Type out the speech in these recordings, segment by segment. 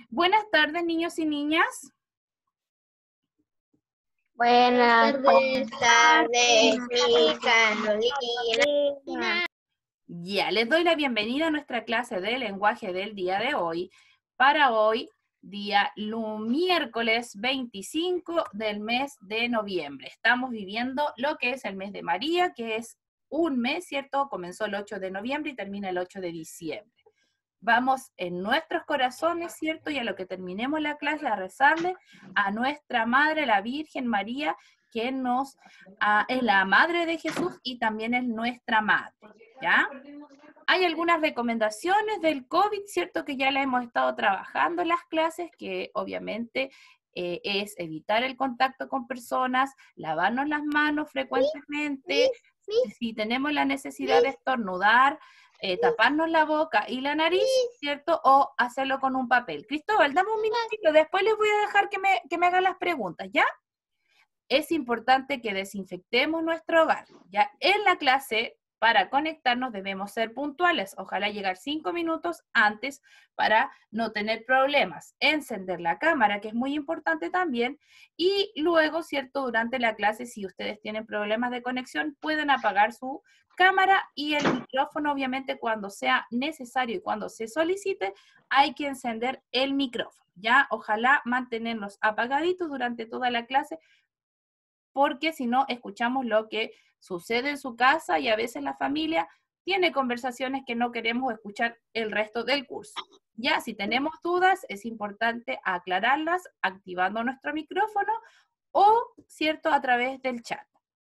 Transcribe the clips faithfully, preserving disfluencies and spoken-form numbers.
Buenas tardes, niños y niñas. Buenas tardes, mi Carolina. Ya, les doy la bienvenida a nuestra clase de lenguaje del día de hoy. Para hoy, día miércoles veinticinco del mes de noviembre. Estamos viviendo lo que es el mes de María, que es un mes, ¿cierto? Comenzó el ocho de noviembre y termina el ocho de diciembre. Vamos en nuestros corazones, ¿cierto? Y a lo que terminemos la clase a rezarle a nuestra Madre, la Virgen María, que nos, uh, es la Madre de Jesús y también es nuestra Madre, ¿ya? Hay algunas recomendaciones del COVID, ¿cierto? Que ya la hemos estado trabajando en las clases, que obviamente eh, es evitar el contacto con personas, lavarnos las manos frecuentemente, si, si tenemos la necesidad de estornudar, Eh, taparnos la boca y la nariz, ¿cierto? O hacerlo con un papel. Cristóbal, dame un minutito, después les voy a dejar que me, que me hagan las preguntas, ¿ya? Es importante que desinfectemos nuestro hogar, ¿ya? En la clase, para conectarnos, debemos ser puntuales. Ojalá llegar cinco minutos antes para no tener problemas. Encender la cámara, que es muy importante también. Y luego, ¿cierto? Durante la clase, si ustedes tienen problemas de conexión, pueden apagar su cámara y el micrófono, obviamente, cuando sea necesario y cuando se solicite, hay que encender el micrófono, ¿ya? Ojalá mantenernos apagaditos durante toda la clase, porque si no, escuchamos lo que sucede en su casa y a veces la familia tiene conversaciones que no queremos escuchar el resto del curso. Ya, si tenemos dudas, es importante aclararlas activando nuestro micrófono o, ¿cierto?, a través del chat.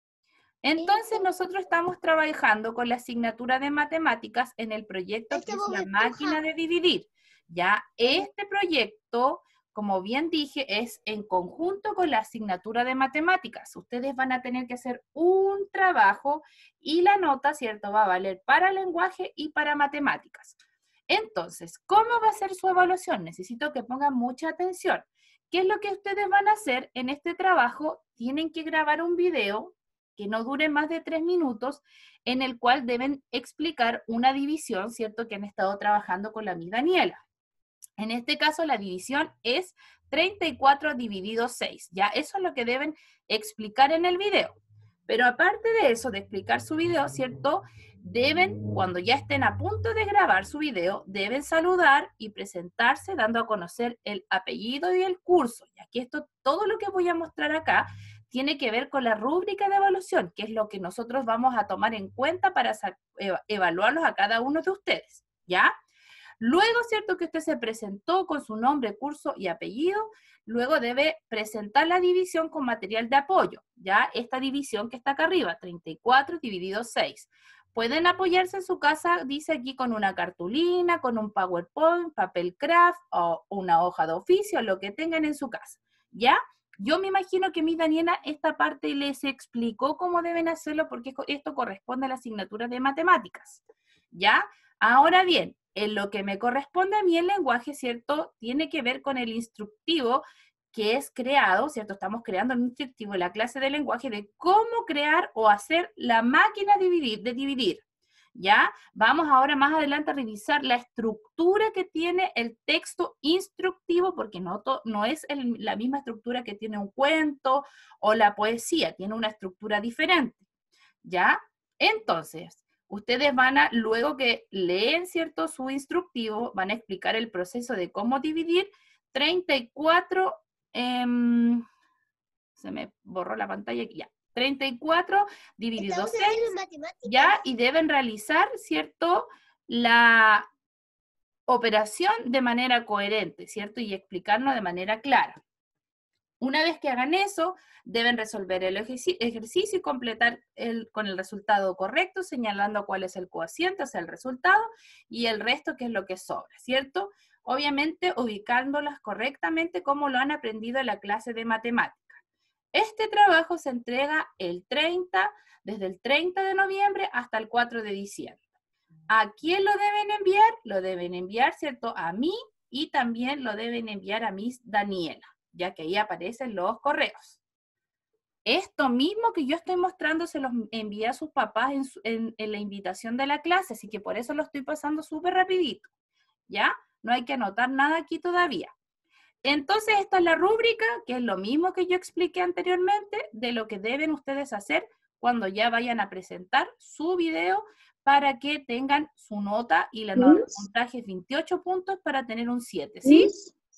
Entonces, nosotros estamos trabajando con la asignatura de matemáticas en el proyecto que es la máquina de dividir. Ya, este proyecto, como bien dije, es en conjunto con la asignatura de matemáticas. Ustedes van a tener que hacer un trabajo y la nota, ¿cierto?, va a valer para lenguaje y para matemáticas. Entonces, ¿cómo va a ser su evaluación? Necesito que pongan mucha atención. ¿Qué es lo que ustedes van a hacer en este trabajo? Tienen que grabar un video que no dure más de tres minutos, en el cual deben explicar una división, ¿cierto?, que han estado trabajando con la Miss Daniela. En este caso, la división es treinta y cuatro dividido seis, ¿ya? Eso es lo que deben explicar en el video. Pero aparte de eso, de explicar su video, ¿cierto?, deben, cuando ya estén a punto de grabar su video, deben saludar y presentarse dando a conocer el apellido y el curso. Y aquí esto, todo lo que voy a mostrar acá, tiene que ver con la rúbrica de evaluación, que es lo que nosotros vamos a tomar en cuenta para evaluarlos a cada uno de ustedes, ¿ya? Luego, ¿cierto?, que usted se presentó con su nombre, curso y apellido, luego debe presentar la división con material de apoyo, ¿ya? Esta división que está acá arriba, treinta y cuatro dividido seis. Pueden apoyarse en su casa, dice aquí, con una cartulina, con un PowerPoint, papel craft o una hoja de oficio, lo que tengan en su casa, ¿ya? Yo me imagino que mi Daniela esta parte les explicó cómo deben hacerlo porque esto corresponde a la asignatura de matemáticas, ¿ya? Ahora bien, en lo que me corresponde a mí el lenguaje, ¿cierto?, tiene que ver con el instructivo que es creado, ¿cierto? Estamos creando un instructivo en la clase de lenguaje de cómo crear o hacer la máquina de dividir, de dividir. ¿Ya? Vamos ahora más adelante a revisar la estructura que tiene el texto instructivo, porque no, to, no es el, la misma estructura que tiene un cuento o la poesía, tiene una estructura diferente, ¿ya? Entonces, ustedes van a, luego que leen, ¿cierto?, su instructivo, van a explicar el proceso de cómo dividir treinta y cuatro, eh, se me borró la pantalla aquí, ya. treinta y cuatro dividido seis, ya, y deben realizar, ¿cierto?, la operación de manera coherente, ¿cierto?, y explicarlo de manera clara. Una vez que hagan eso, deben resolver el ejercicio y completar el, con el resultado correcto, señalando cuál es el cociente, o sea, el resultado, y el resto, que es lo que sobra, ¿cierto? Obviamente, ubicándolas correctamente como lo han aprendido en la clase de matemáticas. Este trabajo se entrega el treinta, desde el treinta de noviembre hasta el cuatro de diciembre. ¿A quién lo deben enviar? Lo deben enviar, ¿cierto?, a mí, y también lo deben enviar a Miss Daniela, ya que ahí aparecen los correos. Esto mismo que yo estoy mostrando se los envía a sus papás en, su, en, en la invitación de la clase, así que por eso lo estoy pasando súper rapidito, ¿ya? No hay que anotar nada aquí todavía. Entonces, esta es la rúbrica, que es lo mismo que yo expliqué anteriormente, de lo que deben ustedes hacer cuando ya vayan a presentar su video para que tengan su nota y la nota de puntaje es veintiocho puntos para tener un siete, ¿sí?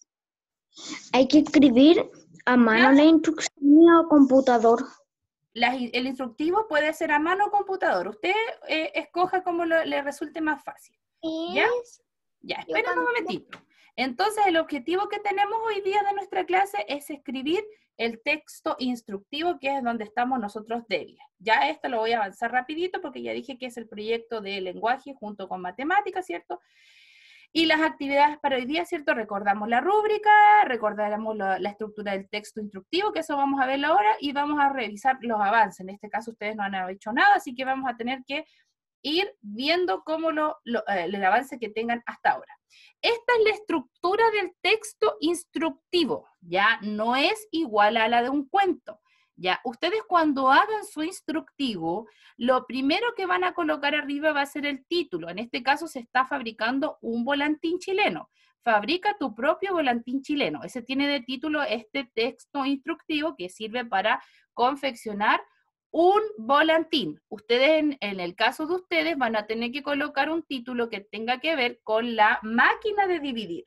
Hay que escribir a mano la instrucción o computador. La, el instructivo puede ser a mano o computador. Usted eh, escoja como lo, le resulte más fácil. ¿Ya? Ya, esperen un momentito. Entonces, el objetivo que tenemos hoy día de nuestra clase es escribir el texto instructivo, que es donde estamos nosotros débiles. Ya esto lo voy a avanzar rapidito porque ya dije que es el proyecto de lenguaje junto con matemáticas, ¿cierto? Y las actividades para hoy día, ¿cierto? Recordamos la rúbrica, recordaremos la, la estructura del texto instructivo, que eso vamos a verlo ahora, y vamos a revisar los avances. En este caso ustedes no han hecho nada, así que vamos a tener que ir viendo cómo lo, lo, eh, el avance que tengan hasta ahora. Esta es la estructura del texto instructivo, ya no es igual a la de un cuento. Ya, ustedes cuando hagan su instructivo, lo primero que van a colocar arriba va a ser el título. En este caso se está fabricando un volantín chileno. Fabrica tu propio volantín chileno. Ese tiene de título este texto instructivo que sirve para confeccionar un volantín. Ustedes, en, en el caso de ustedes, van a tener que colocar un título que tenga que ver con la máquina de dividir.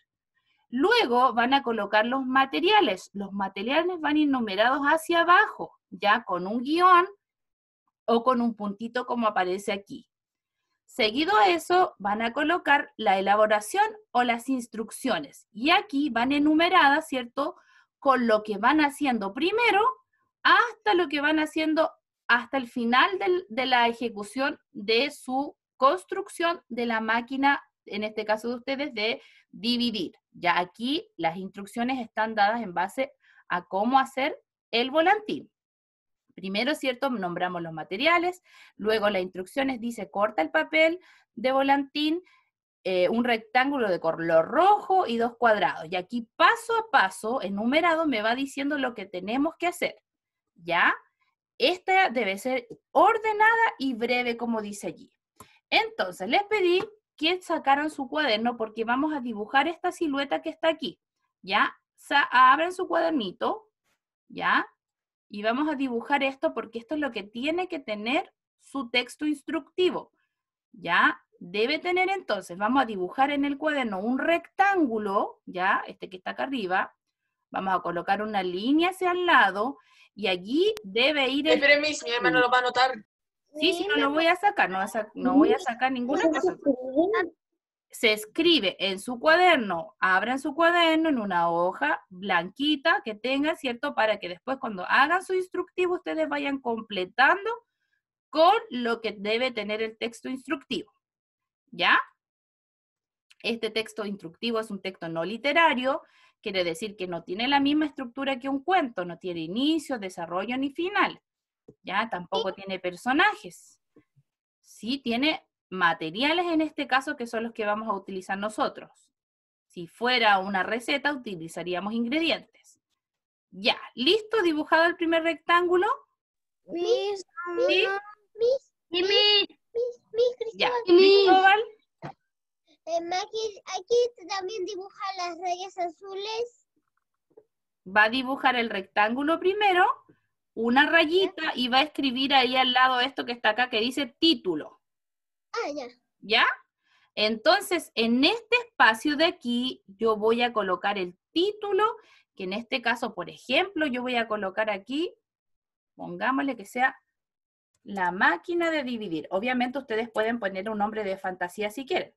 Luego van a colocar los materiales. Los materiales van enumerados hacia abajo, ya con un guión o con un puntito como aparece aquí. Seguido a eso, van a colocar la elaboración o las instrucciones. Y aquí van enumeradas, ¿cierto? Con lo que van haciendo primero hasta lo que van haciendo hasta el final del, de la ejecución de su construcción de la máquina, en este caso de ustedes, de dividir. Ya aquí las instrucciones están dadas en base a cómo hacer el volantín. Primero, ¿cierto? Nombramos los materiales, luego las instrucciones dice corta el papel de volantín, eh, un rectángulo de color rojo y dos cuadrados. Y aquí paso a paso, enumerado, me va diciendo lo que tenemos que hacer. ¿Ya? Esta debe ser ordenada y breve, como dice allí. Entonces, les pedí que sacaran su cuaderno porque vamos a dibujar esta silueta que está aquí. ¿Ya? Abran su cuadernito. ¿Ya? Y vamos a dibujar esto porque esto es lo que tiene que tener su texto instructivo. ¿Ya? Debe tener entonces, vamos a dibujar en el cuaderno un rectángulo, ¿ya? Este que está acá arriba. Vamos a colocar una línea hacia el lado y allí debe ir el... Esperen, Miss, mi hermano lo va a anotar. Sí, sí, no lo voy a sacar, no, no voy a sacar ninguna cosa. Se escribe en su cuaderno, abran su cuaderno en una hoja blanquita que tengan, ¿cierto? Para que después cuando hagan su instructivo ustedes vayan completando con lo que debe tener el texto instructivo. ¿Ya? Este texto instructivo es un texto no literario, quiere decir que no tiene la misma estructura que un cuento, no tiene inicio, desarrollo ni final. ¿Ya? Tampoco tiene personajes. Sí tiene materiales en este caso que son los que vamos a utilizar nosotros. Si fuera una receta, utilizaríamos ingredientes. Ya, ¿listo? ¿Dibujado el primer rectángulo? Miss, ¿Sí? Miss, Miss, Miss, Miss, Ya, Cristóbal. Cristóbal. Eh, Maki, aquí también dibuja las rayas azules. Va a dibujar el rectángulo primero, una rayita, y va a escribir ahí al lado esto que está acá que dice título. Ah, ya. ¿Ya? Entonces, en este espacio de aquí, yo voy a colocar el título, que en este caso, por ejemplo, yo voy a colocar aquí, pongámosle que sea la máquina de dividir. Obviamente ustedes pueden poner un nombre de fantasía si quieren.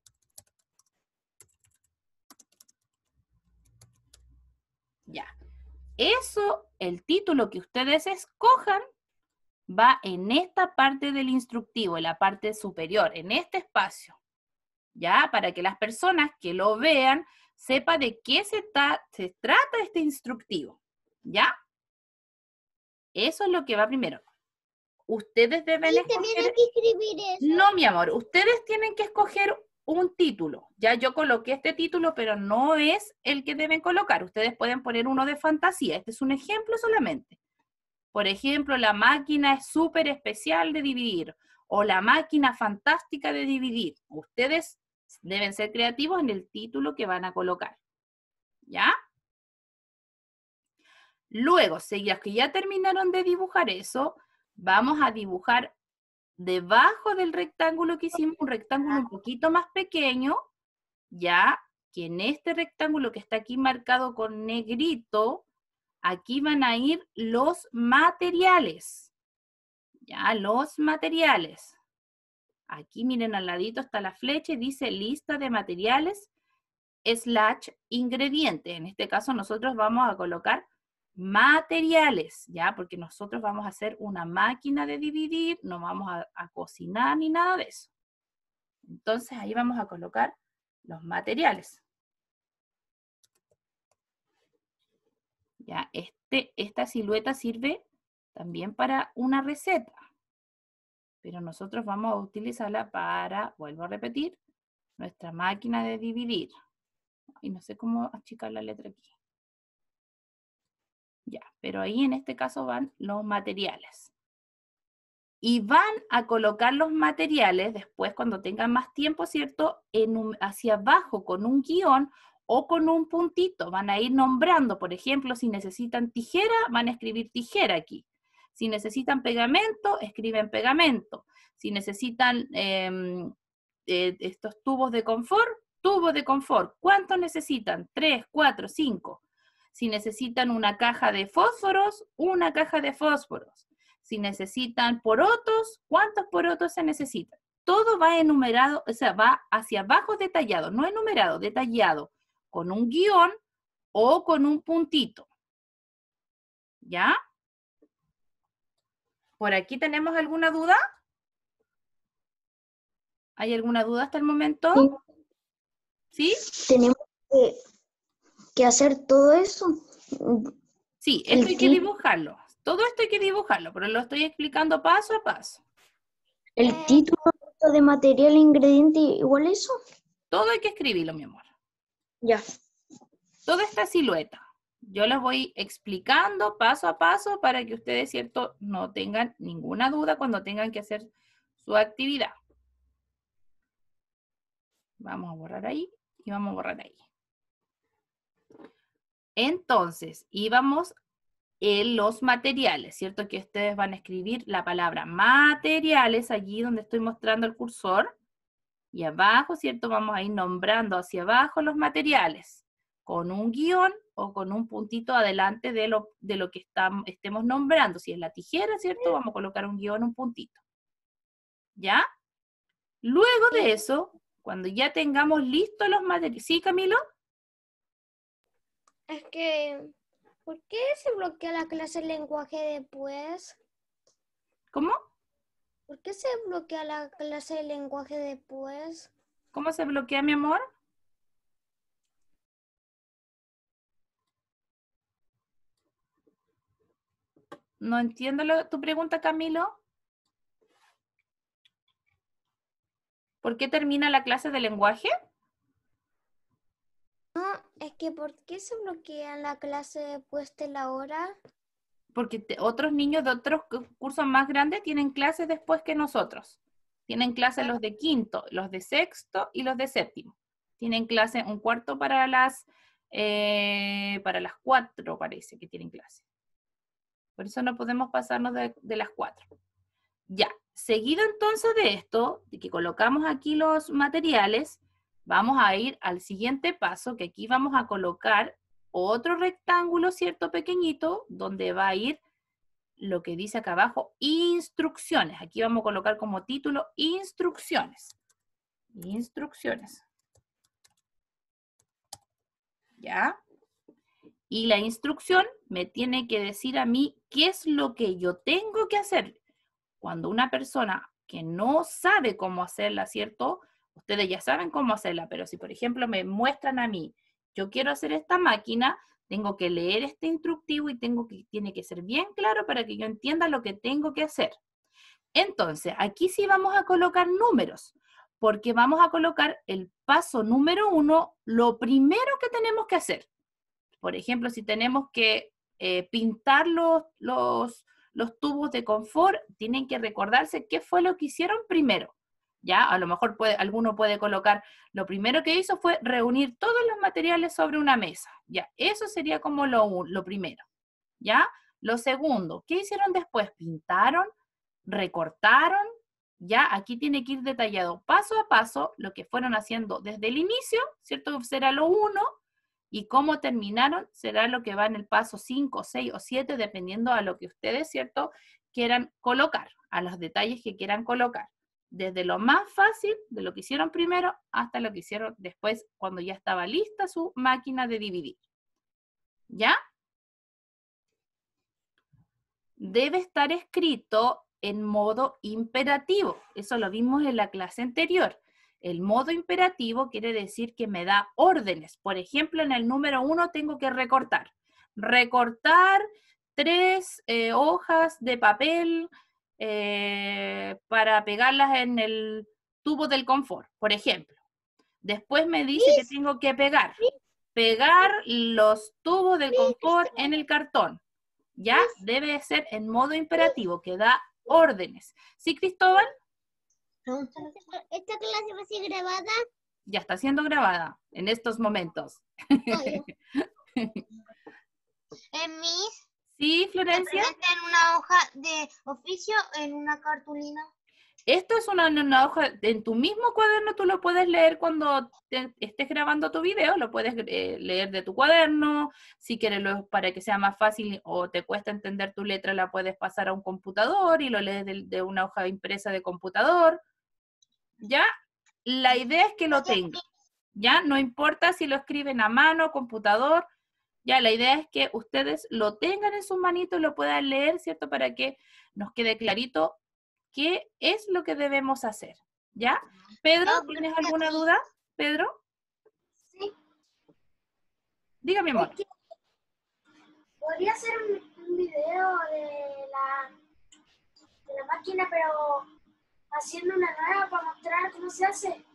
Ya. Eso, el título que ustedes escojan, va en esta parte del instructivo, en la parte superior, en este espacio. ¿Ya? Para que las personas que lo vean sepan de qué se, se trata este instructivo. ¿Ya? Eso es lo que va primero. Ustedes deben escoger... ¿Tienen que escribir eso? No, mi amor, ustedes tienen que escoger un título. Ya yo coloqué este título, pero no es el que deben colocar. Ustedes pueden poner uno de fantasía. Este es un ejemplo solamente. Por ejemplo, la máquina es súper especial de dividir. O la máquina fantástica de dividir. Ustedes deben ser creativos en el título que van a colocar. ¿Ya? Luego, si ya que ya terminaron de dibujar eso, vamos a dibujar debajo del rectángulo que hicimos, un rectángulo un poquito más pequeño, ya que en este rectángulo que está aquí marcado con negrito, aquí van a ir los materiales. Ya, los materiales. Aquí miren al ladito está la flecha y dice lista de materiales slash ingredientes. En este caso nosotros vamos a colocar materiales, ¿ya? Porque nosotros vamos a hacer una máquina de dividir, no vamos a, a cocinar ni nada de eso. Entonces ahí vamos a colocar los materiales. Ya, este, esta silueta sirve también para una receta. Pero nosotros vamos a utilizarla para, vuelvo a repetir, nuestra máquina de dividir. Y no sé cómo achicar la letra aquí. Ya, pero ahí en este caso van los materiales. Y van a colocar los materiales después cuando tengan más tiempo, ¿cierto? En un, hacia abajo con un guión o con un puntito. Van a ir nombrando, por ejemplo, si necesitan tijera, van a escribir tijera aquí. Si necesitan pegamento, escriben pegamento. Si necesitan eh, eh, estos tubos de confort, tubos de confort. ¿Cuántos necesitan? Tres, cuatro, cinco. Si necesitan una caja de fósforos, una caja de fósforos. Si necesitan porotos, ¿cuántos porotos se necesitan? Todo va enumerado, o sea, va hacia abajo detallado, no enumerado, detallado, con un guión o con un puntito. ¿Ya? ¿Por aquí tenemos alguna duda? ¿Hay alguna duda hasta el momento? ¿Sí? Tenemos que, que hacer todo eso. Sí, El esto hay que tip- dibujarlo. Todo esto hay que dibujarlo, pero lo estoy explicando paso a paso. El título de material, ingrediente, igual eso. Todo hay que escribirlo, mi amor. Ya. Toda esta silueta. Yo les voy explicando paso a paso para que ustedes, ¿cierto?, no tengan ninguna duda cuando tengan que hacer su actividad. Vamos a borrar ahí y vamos a borrar ahí. Entonces, íbamos en los materiales, ¿cierto? Que ustedes van a escribir la palabra materiales allí donde estoy mostrando el cursor. Y abajo, ¿cierto? Vamos a ir nombrando hacia abajo los materiales con un guión o con un puntito adelante de lo, de lo que estamos, estemos nombrando. Si es la tijera, ¿cierto? Vamos a colocar un guión, un puntito. ¿Ya? Luego de eso, cuando ya tengamos listos los materiales... ¿Sí, Camilo? Es que, ¿por qué se bloquea la clase de lenguaje después? ¿Cómo? ¿Por qué se bloquea la clase de lenguaje después? ¿Cómo se bloquea, mi amor? No entiendo lo, tu pregunta, Camilo. ¿Por qué termina la clase de lenguaje? No, es que ¿por qué se bloquea la clase después de la hora? Porque te, otros niños de otros cursos más grandes tienen clases después que nosotros. Tienen clases los de quinto, los de sexto y los de séptimo. Tienen clase un cuarto para las, eh, para las cuatro, parece que tienen clase. Por eso no podemos pasarnos de, de las cuatro. Ya, seguido entonces de esto, de que colocamos aquí los materiales, vamos a ir al siguiente paso, que aquí vamos a colocar otro rectángulo, ¿cierto? Pequeñito, donde va a ir lo que dice acá abajo, instrucciones. Aquí vamos a colocar como título, instrucciones. Instrucciones. ¿Ya? Y la instrucción me tiene que decir a mí qué es lo que yo tengo que hacer. Cuando una persona que no sabe cómo hacerla, ¿cierto? Ustedes ya saben cómo hacerla, pero si por ejemplo me muestran a mí, yo quiero hacer esta máquina, tengo que leer este instructivo y tengo que, tiene que ser bien claro para que yo entienda lo que tengo que hacer. Entonces, aquí sí vamos a colocar números, porque vamos a colocar el paso número uno, lo primero que tenemos que hacer. Por ejemplo, si tenemos que eh, pintar los, los, los tubos de confort, tienen que recordarse qué fue lo que hicieron primero. ¿Ya? A lo mejor puede, alguno puede colocar, lo primero que hizo fue reunir todos los materiales sobre una mesa. Ya, eso sería como lo, lo primero. ¿ya? Lo segundo, ¿qué hicieron después? Pintaron, recortaron, ya aquí tiene que ir detallado paso a paso lo que fueron haciendo desde el inicio, ¿cierto? Será lo uno, y cómo terminaron será lo que va en el paso cinco, seis o siete, dependiendo a lo que ustedes, ¿cierto?, quieran colocar, a los detalles que quieran colocar. Desde lo más fácil, de lo que hicieron primero, hasta lo que hicieron después, cuando ya estaba lista su máquina de dividir. ¿Ya? Debe estar escrito en modo imperativo. Eso lo vimos en la clase anterior. El modo imperativo quiere decir que me da órdenes. Por ejemplo, en el número uno tengo que recortar. Recortar tres eh, hojas de papel eh, para pegarlas en el tubo del confort, por ejemplo. Después me dice que tengo que pegar. Pegar los tubos del confort en el cartón. ¿Ya? Debe ser en modo imperativo, que da órdenes. ¿Sí, Cristóbal? ¿Esta clase va a ser grabada? Ya está siendo grabada en estos momentos. En mis... ¿Sí, Florencia? ¿En una hoja de oficio en una cartulina? Esto es una, una hoja, en tu mismo cuaderno tú lo puedes leer cuando te, estés grabando tu video, lo puedes eh, leer de tu cuaderno, si quieres lo, para que sea más fácil o te cuesta entender tu letra, la puedes pasar a un computador y lo lees de, de una hoja impresa de computador, ¿ya? La idea es que lo tengan, ¿ya? No importa si lo escriben a mano, computador, ya, la idea es que ustedes lo tengan en sus manitos y lo puedan leer, ¿cierto? Para que nos quede clarito qué es lo que debemos hacer, ¿ya? Pedro, ¿tienes alguna duda? ¿Pedro? Sí. Dígame, amor. Es que podría hacer un, un video de la, de la máquina, pero haciendo una nueva para mostrar cómo se hace.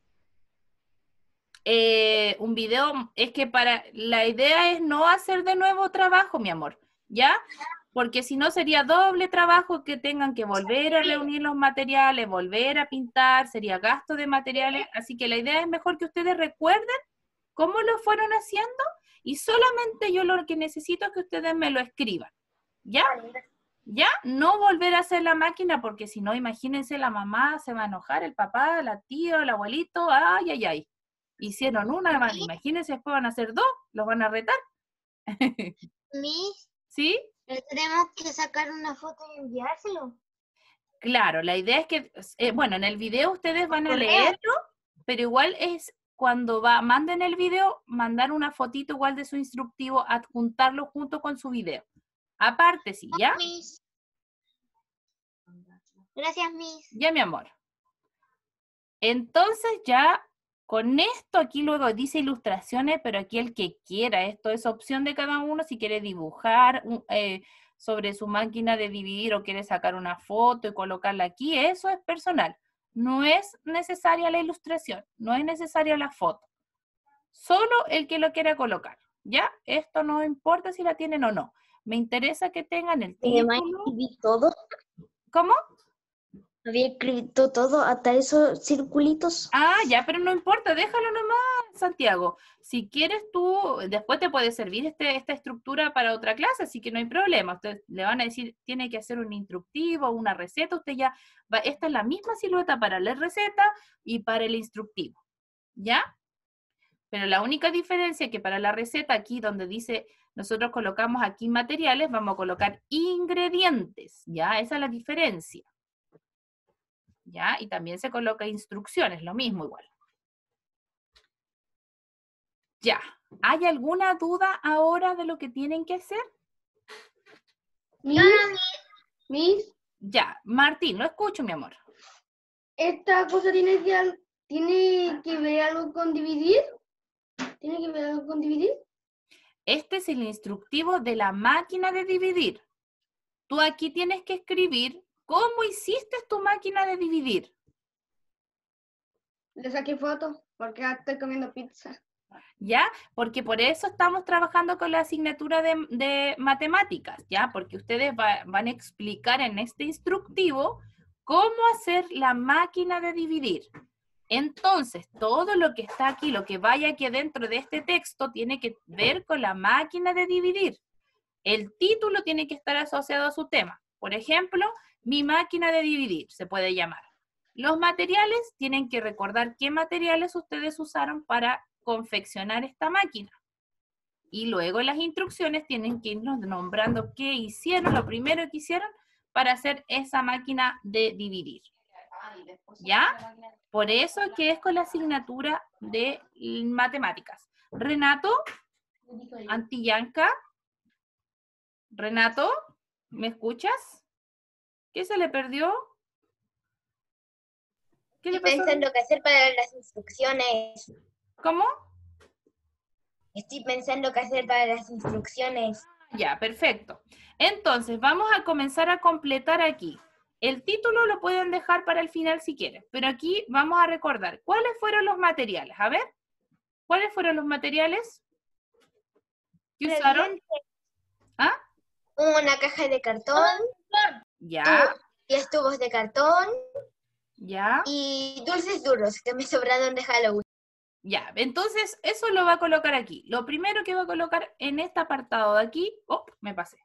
Eh, un video, es que para, la idea es no hacer de nuevo trabajo, mi amor, ¿ya? Porque si no sería doble trabajo que tengan que volver a reunir los materiales, volver a pintar, sería gasto de materiales, así que la idea es mejor que ustedes recuerden cómo lo fueron haciendo y solamente yo lo que necesito es que ustedes me lo escriban, ¿ya? ¿Ya? No volver a hacer la máquina porque si no, imagínense, la mamá se va a enojar, el papá, la tía, el abuelito, ay, ay, ay. Hicieron una, imagínense, después van a hacer dos, los van a retar. Miss, ¿Sí? tenemos que sacar una foto y enviárselo. Claro, la idea es que, eh, bueno, en el video ustedes van a leerlo, pero igual es cuando va, manden el video, mandar una fotito igual de su instructivo, adjuntarlo junto con su video. Aparte, sí, ¿ya? Miss. Gracias, Miss. Ya, mi amor. Entonces ya, con esto aquí luego dice ilustraciones, pero aquí el que quiera, esto es opción de cada uno, si quiere dibujar eh, sobre su máquina de dividir o quiere sacar una foto y colocarla aquí, eso es personal. No es necesaria la ilustración, no es necesaria la foto. Solo el que lo quiera colocar, ¿ya? Esto no importa si la tienen o no. Me interesa que tengan el título. ¿Escribí todo? ¿Cómo? Había escrito todo, hasta esos circulitos. Ah, ya, pero no importa, déjalo nomás, Santiago. Si quieres tú, después te puede servir este, esta estructura para otra clase, así que no hay problema. Ustedes le van a decir, tiene que hacer un instructivo, una receta, usted ya va, esta es la misma silueta para la receta y para el instructivo, ¿ya? Pero la única diferencia es que para la receta, aquí donde dice, nosotros colocamos aquí materiales, vamos a colocar ingredientes, ¿ya? Esa es la diferencia. ¿Ya? Y también se coloca instrucciones, lo mismo igual. Ya. ¿Hay alguna duda ahora de lo que tienen que hacer? Miss, Miss, Ya. Martín, lo escucho, mi amor. ¿esta cosa tiene que, tiene que ver algo con dividir? ¿Tiene que ver algo con dividir? Este es el instructivo de la máquina de dividir. Tú aquí tienes que escribir cómo hiciste tu máquina de dividir. Le saqué foto porque ya estoy comiendo pizza. ¿Ya? Porque por eso estamos trabajando con la asignatura de, de matemáticas, ¿ya? Porque ustedes va, van a explicar en este instructivo cómo hacer la máquina de dividir. Entonces, todo lo que está aquí, lo que vaya aquí dentro de este texto, tiene que ver con la máquina de dividir. El título tiene que estar asociado a su tema. Por ejemplo, mi máquina de dividir, se puede llamar. Los materiales tienen que recordar qué materiales ustedes usaron para confeccionar esta máquina. Y luego las instrucciones tienen que irnos nombrando qué hicieron, lo primero que hicieron para hacer esa máquina de dividir. ¿Ya? Por eso que es con la asignatura de matemáticas. Renato, Antillanca, Renato, ¿me escuchas? ¿Qué se le perdió? ¿Qué le Estoy pasó? pensando qué hacer para las instrucciones. ¿Cómo? Estoy pensando qué hacer para las instrucciones. Ya, perfecto. Entonces, vamos a comenzar a completar aquí. El título lo pueden dejar para el final si quieren, pero aquí vamos a recordar cuáles fueron los materiales. A ver, ¿cuáles fueron los materiales que usaron? ¿Ah? Una caja de cartón, Ya, tu- diez tubos de cartón ya, y dulces duros que me sobraron de Halloween. ya. Entonces, eso lo va a colocar aquí. Lo primero que va a colocar en este apartado de aquí, oh, me pasé.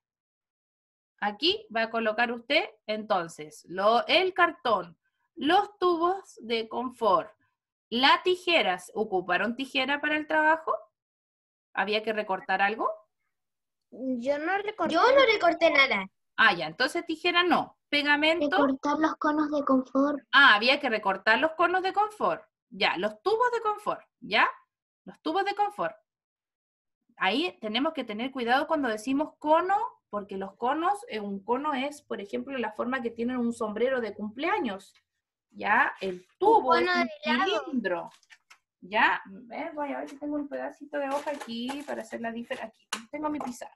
Aquí va a colocar usted, entonces, lo, el cartón, los tubos de confort, las tijeras. ¿Ocuparon tijera para el trabajo? ¿Había que recortar algo? Yo no recorté. Yo no recorté nada. Ah, ya, entonces tijera no. Pegamento. Recortar los conos de confort. Ah, había que recortar los conos de confort. Ya, los tubos de confort, ¿ya? Los tubos de confort. Ahí tenemos que tener cuidado cuando decimos cono, porque los conos, eh, un cono es, por ejemplo, la forma que tienen un sombrero de cumpleaños. ¿Ya? El tubo es cono un de helado. cilindro. ¿Ya? Eh, voy a ver si tengo un pedacito de hoja aquí para hacer la diferencia. Aquí, tengo mi pizarra.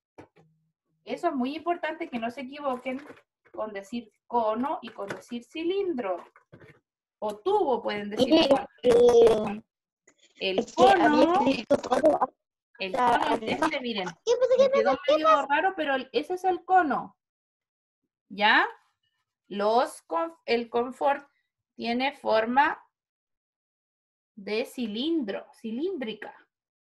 Eso es muy importante que no se equivoquen con decir cono y con decir cilindro. O tubo pueden decir igual. Eh, El es que había cono, visto todo. el cono es este, miren. Me quedó medio raro, pero el- ese es el cono. ¿Ya? Los, con- el confort tiene forma de cilindro, cilíndrica.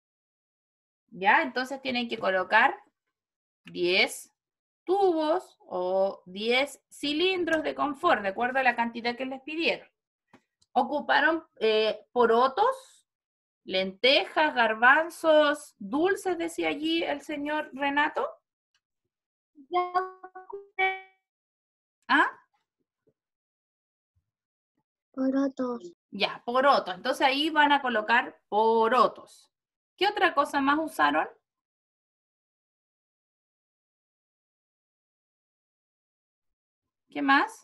¿Ya? Entonces tienen que colocar diez tubos o diez cilindros de confort, de acuerdo a la cantidad que les pidieron. Ocuparon eh, porotos, lentejas, garbanzos, dulces, decía allí el señor Renato. ¿Ah? Porotos. Ya, porotos. Entonces ahí van a colocar porotos. ¿Qué otra cosa más usaron? ¿Qué más?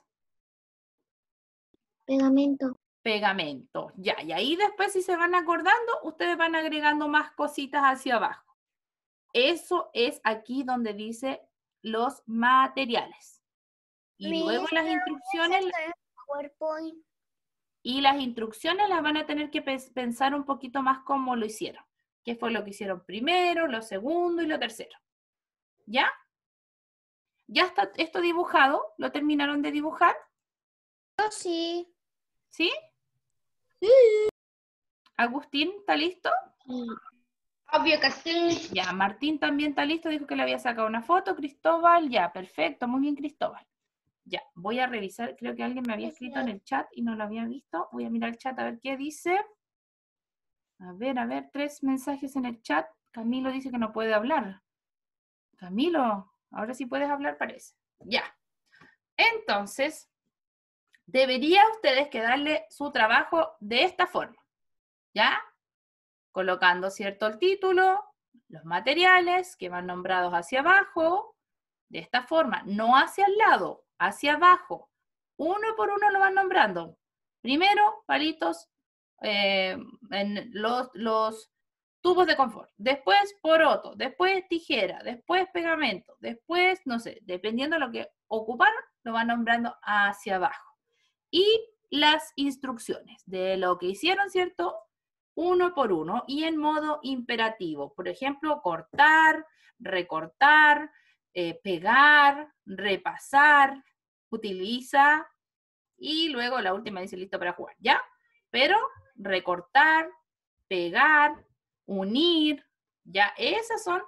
Pegamento. Pegamento. Ya, y ahí después si se van acordando, ustedes van agregando más cositas hacia abajo. Eso es aquí donde dice los materiales. Y luego las instrucciones, PowerPoint. y las instrucciones las van a tener que pes- pensar un poquito más cómo lo hicieron. ¿Qué fue lo que hicieron primero, lo segundo y lo tercero? ¿Ya? ¿Ya está esto dibujado? ¿Lo terminaron de dibujar? Yo sí. ¿Sí? Sí. Agustín, ¿está listo? Obvio que sí. Ya, Martín también está listo, dijo que le había sacado una foto. Cristóbal, ya, perfecto, muy bien Cristóbal. Ya, voy a revisar, creo que alguien me había escrito en el chat y no lo había visto. Voy a mirar el chat a ver qué dice. A ver, a ver, tres mensajes en el chat. Camilo dice que no puede hablar. Camilo, ahora sí puedes hablar parece. Ya. Entonces, debería ustedes que darle su trabajo de esta forma. ¿Ya? Colocando, ¿cierto?, el título, los materiales que van nombrados hacia abajo, de esta forma, no hacia el lado, hacia abajo. Uno por uno lo van nombrando. Primero, palitos, eh, en los, los tubos de confort. Después, poroto. Después, tijera. Después, pegamento. Después, no sé, dependiendo de lo que ocuparon, lo van nombrando hacia abajo. Y las instrucciones de lo que hicieron, ¿cierto?, uno por uno y en modo imperativo. Por ejemplo, cortar, recortar, eh, pegar, repasar, utiliza y luego la última dice listo para jugar, ¿ya? Pero recortar, pegar, unir, ya esas son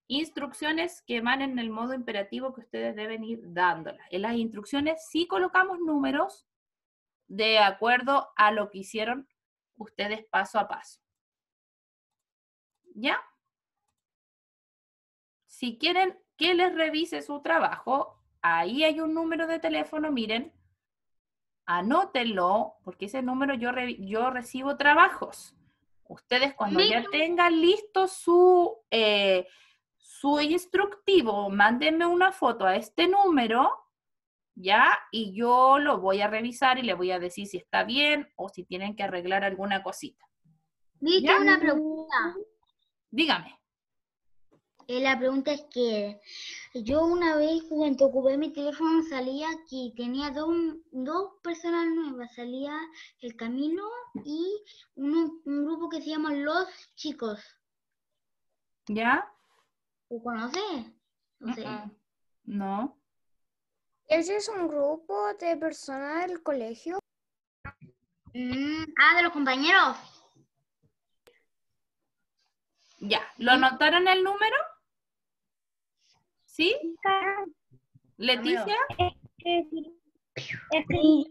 instrucciones que van en el modo imperativo que ustedes deben ir dándolas. En las instrucciones sí colocamos números de acuerdo a lo que hicieron ustedes paso a paso. ¿Ya? Si quieren que les revise su trabajo, ahí hay un número de teléfono, miren, anótenlo, porque ese número yo, re, yo recibo trabajos. Ustedes cuando ya tengan listo su, eh, su instructivo, mándenme una foto a este número, ¿ya? Y yo lo voy a revisar y le voy a decir si está bien o si tienen que arreglar alguna cosita. ¿Viste una pregunta? Dígame. Eh, la pregunta es que yo una vez cuando ocupé mi teléfono salía que tenía dos, dos personas nuevas, salía El Camino y uno, un grupo que se llama Los Chicos. ¿Ya? ¿Lo conoces? No sé. Uh-uh. No. ¿Ese es un grupo de personas del colegio? Mm, ah, de los compañeros. Ya. ¿Lo anotaron el número? ¿Sí? ¿Leticia? Es que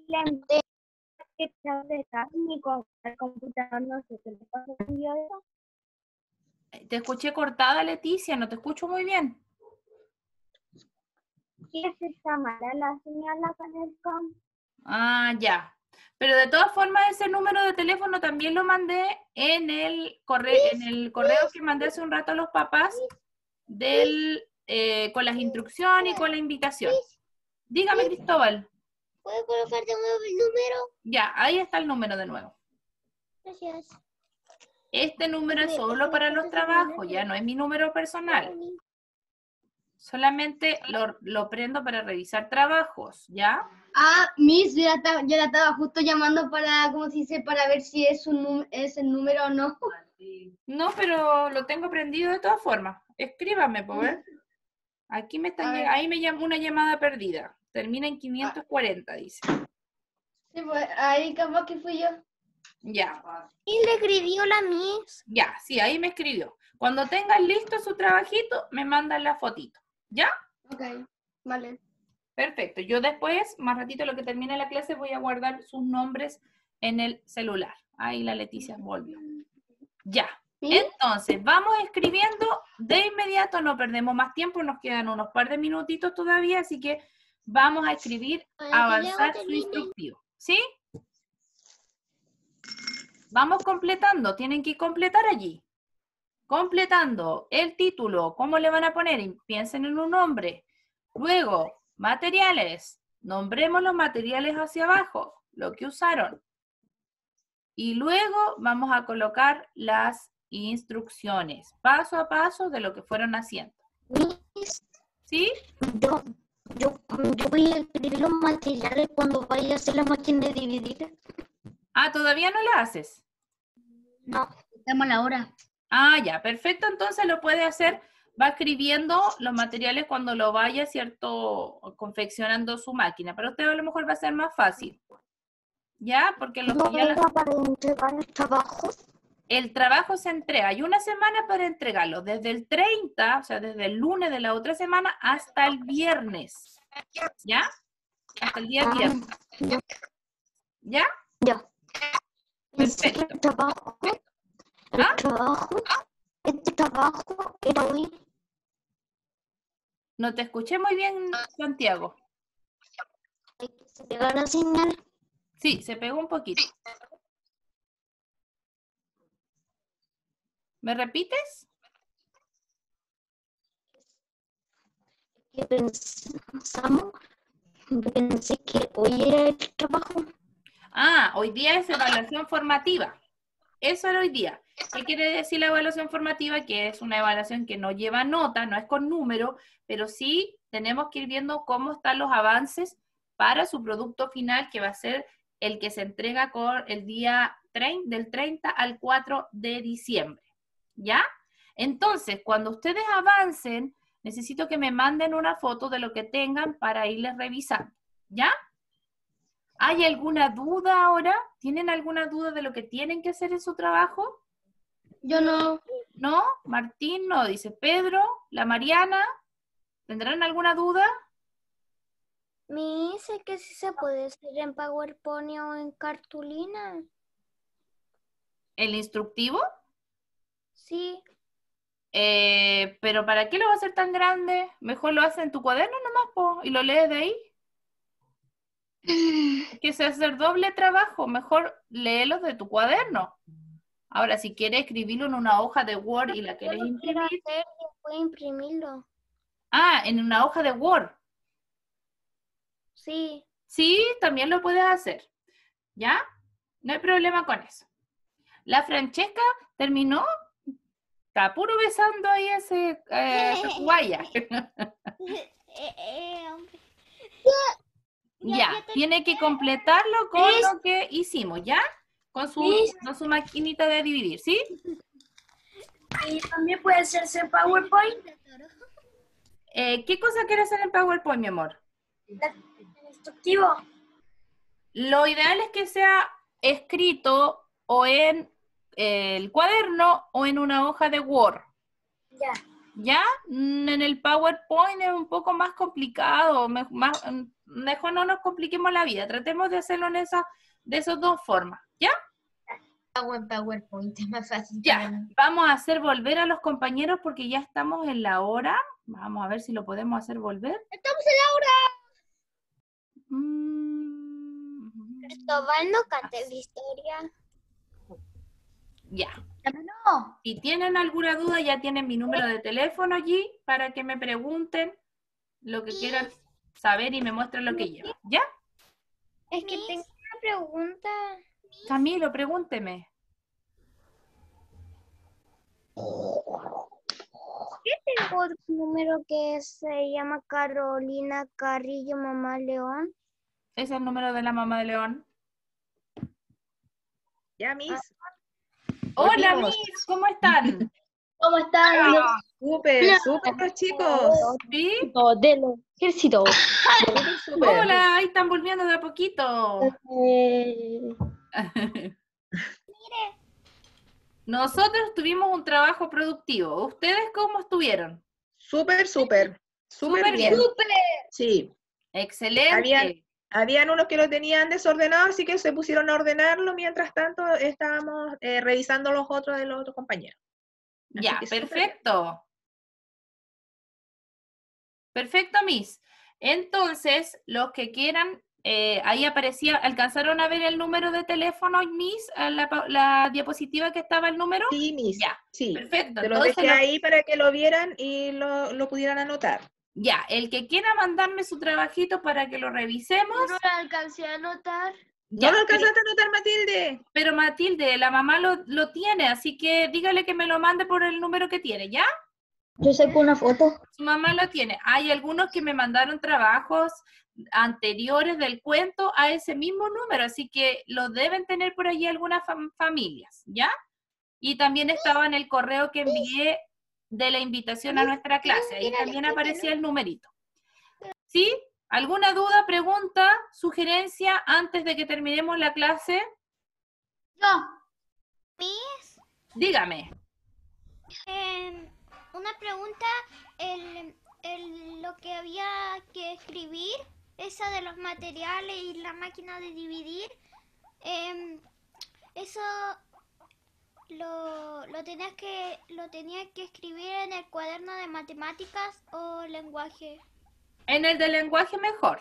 el computador no sé qué le pasa. Te escuché cortada, Leticia, no te escucho muy bien. ¿Qué es esta mala la señal acá en el campo? Ah, ya. Pero de todas formas, ese número de teléfono también lo mandé en el correo, en el correo que mandé hace un rato a los papás del, eh, con las instrucciones y con la invitación. Dígame, Cristóbal. ¿Puedo colocar de nuevo el número? Ya, ahí está el número de nuevo. Gracias. Este número es solo para los trabajos, ya no es mi número personal. Solamente lo, lo prendo para revisar trabajos, ¿ya? Ah, Miss, yo la, estaba, yo la estaba justo llamando para, ¿cómo se dice? Para ver si es, un, es el número o no. No, pero lo tengo prendido de todas formas. Escríbame, por ver. Aquí me están llegando, ahí me llamó una llamada perdida. Termina en quinientos cuarenta, dice. Sí, pues ahí capaz que fui yo. Ya. ¿Y le escribió la Miss? Ya, sí, ahí me escribió. Cuando tengan listo su trabajito, me mandan la fotito. ¿Ya? Ok, vale. Perfecto. Yo después, más ratito lo que termine la clase, voy a guardar sus nombres en el celular. Ahí la Leticia volvió. Ya. ¿Sí? Entonces, vamos escribiendo de inmediato, no perdemos más tiempo, nos quedan unos par de minutitos todavía, así que vamos a escribir, avanzar su instructivo. ¿Sí? Vamos completando, tienen que completar allí. Completando el título, ¿cómo le van a poner? Piensen en un nombre. Luego, materiales. Nombremos los materiales hacia abajo, lo que usaron. Y luego vamos a colocar las instrucciones, paso a paso de lo que fueron haciendo. ¿Sí? Yo, yo, yo voy a escribir los materiales cuando vaya a hacer la máquina de dividir. Ah, ¿todavía no la haces? No, estamos a la hora. Ah, ya, perfecto, entonces lo puede hacer, va escribiendo los materiales cuando lo vaya, ¿cierto?, confeccionando su máquina, pero usted a lo mejor va a ser más fácil, ¿ya? Porque los ¿No que ya la- era para entregar el trabajo? el trabajo se entrega, hay una semana para entregarlo, desde el treinta, o sea, desde el lunes de la otra semana hasta el viernes, ¿ya? Hasta el día viernes, Ya. ¿ya? Ya. Perfecto. El trabajo, el ¿Ah? trabajo, este trabajo era hoy. No te escuché muy bien, Santiago. Hay que se pega la señal. Sí, se pegó un poquito. ¿Me repites? Que pensamos, pensé que hoy era el trabajo. Ah, hoy día es evaluación formativa. Eso era hoy día. ¿Qué quiere decir la evaluación formativa? Que es una evaluación que no lleva nota, no es con número, pero sí tenemos que ir viendo cómo están los avances para su producto final, que va a ser el que se entrega con el día treinta, del treinta al cuatro de diciembre. ¿Ya? Entonces, cuando ustedes avancen, necesito que me manden una foto de lo que tengan para irles revisando. ¿Ya? ¿Hay alguna duda ahora? ¿Tienen alguna duda de lo que tienen que hacer en su trabajo? Yo no. ¿No? Martín no, dice Pedro, la Mariana. ¿Tendrán alguna duda? Me dice que sí se puede hacer en PowerPoint o en cartulina. ¿El instructivo? Sí. Eh, pero ¿para qué lo va a hacer tan grande? Mejor lo haces en tu cuaderno nomás, po, y lo lees de ahí. Es que se hace doble trabajo, mejor léelos de tu cuaderno. Ahora, si quieres escribirlo en una hoja de Word y la Yo quieres lo quiero imprimir. hacer y puedo imprimirlo. Ah, en una hoja de Word. Sí. Sí, también lo puedes hacer. ¿Ya? No hay problema con eso. La Francesca terminó. Está puro besando ahí ese, eh, esa cubaya. Ya, tiene que completarlo con Miss. lo que hicimos, ¿ya? Con su, Miss. con su maquinita de dividir, ¿sí? Y también puede hacerse en PowerPoint. Eh, ¿qué cosa quieres hacer en PowerPoint, mi amor? La- El instructivo. Lo ideal es que sea escrito o en eh, el cuaderno o en una hoja de Word. Ya. ¿Ya? Mm, En el PowerPoint es un poco más complicado, me- más, mm, mejor no nos compliquemos la vida, tratemos de hacerlo en esa, de esas dos formas, ¿ya? Hago en PowerPoint, es más fácil Ya, para mí. vamos a hacer volver a los compañeros porque ya estamos en la hora, vamos a ver si lo podemos hacer volver. ¡Estamos en la hora! Mm, Cristóbal, no cantes historia. Ya, No. si tienen alguna duda ya tienen mi número de teléfono allí para que me pregunten lo que quieran saber y me muestren lo que llevan, ¿ya? Es que tengo una pregunta. Camilo, pregúnteme. Tengo otro número que se llama Carolina Carrillo Mamá León. ¿Es el número de la mamá de León? Ya, Miss. Hola, Volvimos. Miss, ¿cómo están? ¿Cómo están los Súper, súper los chicos. ¿Sí? ejércitos del ejército? Súper, súper. Hola, ahí están volviendo de a poquito. Eh, Nosotros tuvimos un trabajo productivo. ¿Ustedes cómo estuvieron? Súper, súper. Súper Súper bien. bien. Sí. Excelente. Habían, habían unos que lo tenían desordenado, así que se pusieron a ordenarlo. Mientras tanto, estábamos eh, revisando los otros de los otros compañeros. Así Ya, que súper perfecto. Perfecto, Miss. Entonces, los que quieran, eh, ahí aparecía, ¿alcanzaron a ver el número de teléfono, Miss? ¿A La, pa- la diapositiva que estaba el número? Sí, Miss. Ya, Sí. perfecto. Te lo Entonces, dejé lo- ahí para que lo vieran y lo, lo pudieran anotar. ya, el que quiera mandarme su trabajito para que lo revisemos. yo no la alcancé a anotar. Ya, ¿No lo alcanzaste a anotar, Matilde? pero Matilde, la mamá lo, lo tiene, así que dígale que me lo mande por el número que tiene, ¿ya? Yo saco una foto. Su mamá lo tiene. Hay algunos que me mandaron trabajos anteriores del cuento a ese mismo número, así que lo deben tener por allí algunas fam- familias, ¿ya? Y también estaba en el correo que envié de la invitación a nuestra clase, ahí también aparecía el numerito. ¿Sí? ¿Alguna duda, pregunta, sugerencia antes de que terminemos la clase? Yo. Miss, Dígame. em, una pregunta. El, el- lo que había que escribir, esa de los materiales y la máquina de dividir, em, eso lo, lo tenías que lo tenía que escribir en el cuaderno de matemáticas o lenguaje. En el de lenguaje mejor.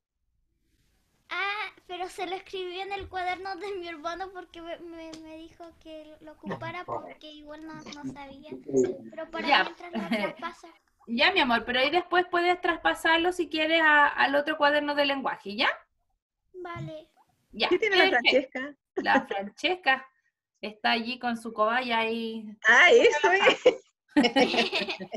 Ah, pero se lo escribí en el cuaderno de mi hermano porque me, me- me dijo que lo ocupara porque igual no, no sabía. Pero para Ya. mientras lo traspasa. Ya, mi amor, pero ahí después puedes traspasarlo si quieres a- al otro cuaderno de lenguaje, ¿ya? Vale. Ya. ¿Qué tiene la perfecto. Francesca? La Francesca está allí con su cobaya ahí. Ah, eso es.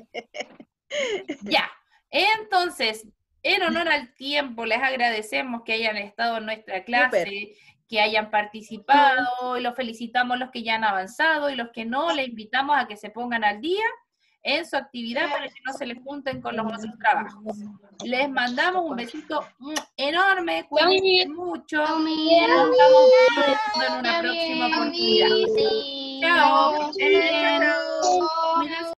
Ya. Entonces, en honor al tiempo, les agradecemos que hayan estado en nuestra clase, Súper. que hayan participado, y los felicitamos los que ya han avanzado y los que no, les invitamos a que se pongan al día. en su actividad para que no se les junten con los otros trabajos. Les mandamos un besito enorme, cuídense mucho. Nos estamos viendo en una próxima oportunidad. Chao. Chao. Cuídense.